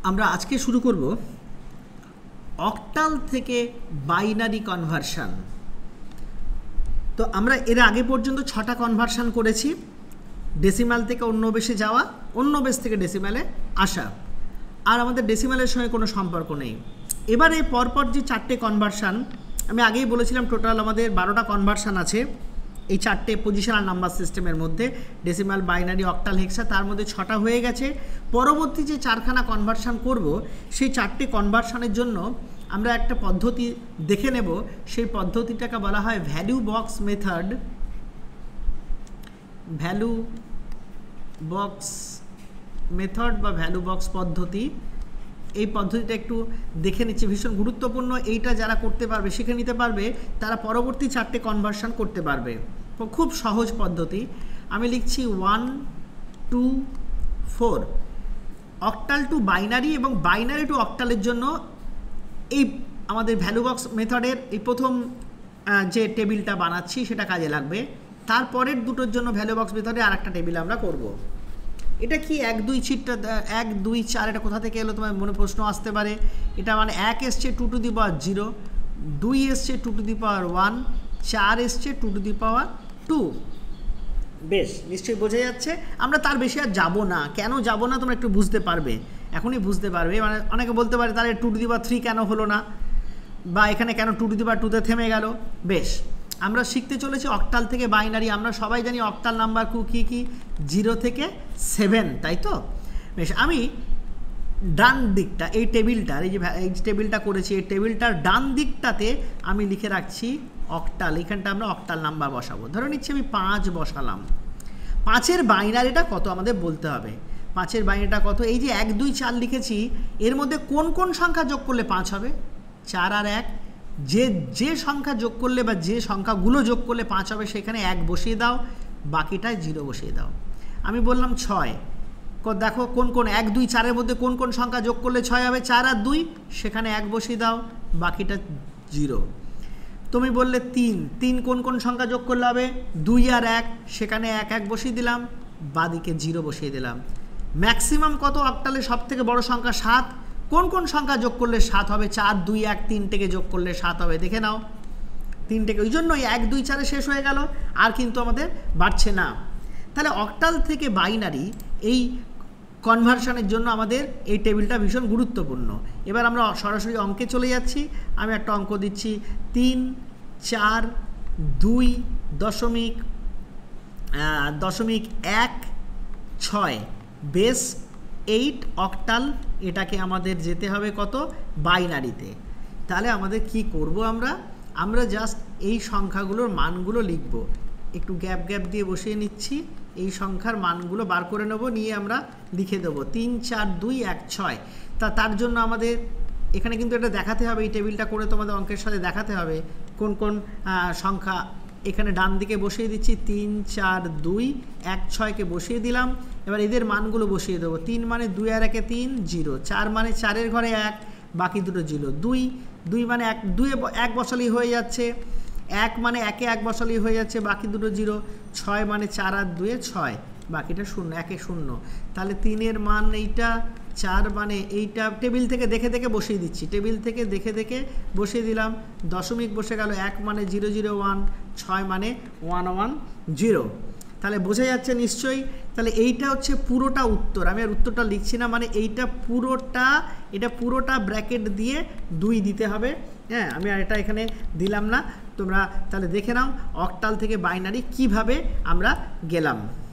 আমরা আজকে শুরু করব অক্টাল থেকে বাইনারি কনভার্সন। তো আমরা এর আগে পর্যন্ত 6টা কনভার্সন করেছি, ডেসিমাল থেকে অন্য বেশে যাওয়া, অন্য বেশ থেকে ডেসিমালে আসা, আর আমাদের ডেসিমালের সঙ্গে কোনো সম্পর্ক নেই। এবারে পরপর যে 4টে কনভার্সন আমি আগেই বলেছিলাম, টোটাল আমাদের 12টা কনভার্সন আছে এই 4টে পজিশনাল নাম্বার সিস্টেমের মধ্যে, ডেসিমাল, বাইনারি, অক্টাল, হেক্সা। তার মধ্যে 6টা হয়ে গেছে। পরবর্তী যে 4খানা কনভার্সন করব, সেই 4টে কনভার্সনের জন্য আমরা একটা পদ্ধতি দেখে নেব। সেই পদ্ধতিটাকে বলা হয় value box method, value box method বা ভ্যালু বক্স পদ্ধতি। এই পদ্ধতিটা একটু দেখে নিচ্ছি, ভীষণ গুরুত্বপূর্ণ। এইটা যারা করতে পারবে, শিখে নিতে পারবে, তারা পরবর্তী 4টে কনভার্সন করতে পারবে। খুব সহজ পদ্ধতি। আমি লিখছি 1 2 4 অক্টাল টু বাইনারি এবং বাইনারি টু অক্টালের জন্য এই আমাদের ভ্যালু বক্স মেথডের এই প্রথম যে টেবিলটা বানাচ্ছি সেটা কাজে লাগবে। তারপরের দুটোর জন্য ভ্যালু বক্স মেথডে আর একটা টেবিল আমরা করব। এটা কি 1 2 চিটটা 1 2 4 এটা কোথা থেকে এলো তোমার মনে প্রশ্ন আসতে পারে। এটা মানে 1 এসছে 2 টু দি পাওয়ার 0, 2 এসছে 2 টু দি পাওয়ার 1, 4 এসছে 2 টু দি পাওয়ার 2। বেশ, নিশ্চয়ই বোঝা যাচ্ছে। আমরা তার বেশি আর যাব না। কেন যাব না তোমরা একটু বুঝতে পারবে, এখনই বুঝতে পারবে। মানে অনেকে বলতে পারে তাহলে 2 টু দি পাওয়ার 3 কেন হলো না, বা এখানে কেন 2 টু দি পাওয়ার 2তে থেমে গেল। বেশ, আমরা শিখতে চলেছি অক্টাল থেকে বাইনারি। আমরা সবাই জানি অক্টাল নাম্বার কী কী, 0 থেকে 7, তাই তো? বেশ, আমি ডান দিকটা এই টেবিলটার, এই যে টেবিলটা করেছি, এই টেবিলটার ডান দিকটাতে আমি লিখে রাখছি অক্টাল। এখানটা আমরা অক্টাল নাম্বার বসাবো। ধরে নিচ্ছি আমি 5 বসালাম। 5-এর বাইনারিটা কত আমাদের বলতে হবে। 5-এর বাইনারিটা কত? এই যে 1 2 4 লিখেছি, এর মধ্যে কোন কোন সংখ্যা যোগ করলে 5 হবে? 4 আর 1। যে সংখ্যা যোগ করলে বা যে সংখ্যাগুলো যোগ করলে 5 হবে সেখানে 1 বসিয়ে দাও, বাকিটায় 0 বসিয়ে দাও। আমি বললাম 6, দেখো কোন কোন 1 2 4-এর মধ্যে কোন কোন সংখ্যা যোগ করলে 6 হবে? 4 আর 2, সেখানে 1 বসিয়ে দাও, বাকিটা 0। তুমি বললে 3 কোন কোন সংখ্যা যোগ করলে হবে? 2 আর 1, সেখানে 1 1 বসিয়ে দিলাম, বাদিকে 0 বসিয়ে দিলাম। ম্যাক্সিমাম কত অক্টালে? সব থেকে বড় সংখ্যা 7। কোন কোন সংখ্যা যোগ করলে 7 হবে? 4 2 1 3টেকে যোগ করলে 7 হবে, দেখে নাও। 3টেকে, ওই জন্যই 1 2 4-এ শেষ হয়ে গেল, আর কিন্তু আমাদের বাড়ছে না। তাহলে অক্টাল থেকে বাইনারি এই কনভার্সনের জন্য আমাদের এই টেবিলটা ভীষণ গুরুত্বপূর্ণ। এবার আমরা সরাসরি অঙ্কে চলে যাচ্ছি। আমি একটা অঙ্ক দিচ্ছি, 3 4 2 দশমিক 1 6 বেস 8 অক্টাল। এটাকে আমাদের যেতে হবে কত? বাইনারিতে। তাহলে আমাদের কি করব? আমরা জাস্ট এই সংখ্যাগুলোর মানগুলো লিখব। একটু গ্যাপ দিয়ে বসিয়ে নিচ্ছি। এই সংখ্যার মানগুলো বার করে নেব, নিয়ে আমরা লিখে দেবো 3 4 2 1 6। তার জন্য আমাদের এখানে কিন্তু এটা দেখাতে হবে, এই টেবিলটা করে তোমাদের অঙ্কের সাথে দেখাতে হবে কোন কোন সংখ্যা। এখানে ডান দিকে বসিয়ে দিচ্ছি 3 4 2 1 6কে বসিয়ে দিলাম। এবার এদের মানগুলো বসিয়ে দেবো। 3 মানে 2 আর 1 3 0, 4 মানে 4-এর ঘরে 1, বাকি দুটো 0, 2 মানে 2-এ 1 বসালেই হয়ে যাচ্ছে, 1 মানে 1-এ 1 বসালেই হয়ে যাচ্ছে, বাকি দুটো 0, 6 মানে 4 আর 2-এ 6, বাকিটা 0, 1-এ 0। তাহলে 3-এর মান এইটা, 4 মানে এইটা। টেবিল থেকে দেখে বসিয়ে দিচ্ছি, টেবিল থেকে দেখে বসিয়ে দিলাম। দশমিক বসে গেল, 1 মানে 0 0 1, 6 মানে 1 1 0। তাহলে বোঝা যাচ্ছে নিশ্চয়ই। তাহলে এইটা হচ্ছে পুরোটা উত্তর। আমি আর উত্তরটা লিখছি না, মানে এটা পুরোটা ব্র্যাকেট দিয়ে 2 দিতে হবে। হ্যাঁ, আমি আর এটা এখানে দিলাম না। তোমরা তাহলে দেখে নাও অক্টাল থেকে বাইনারি কিভাবে আমরা গেলাম।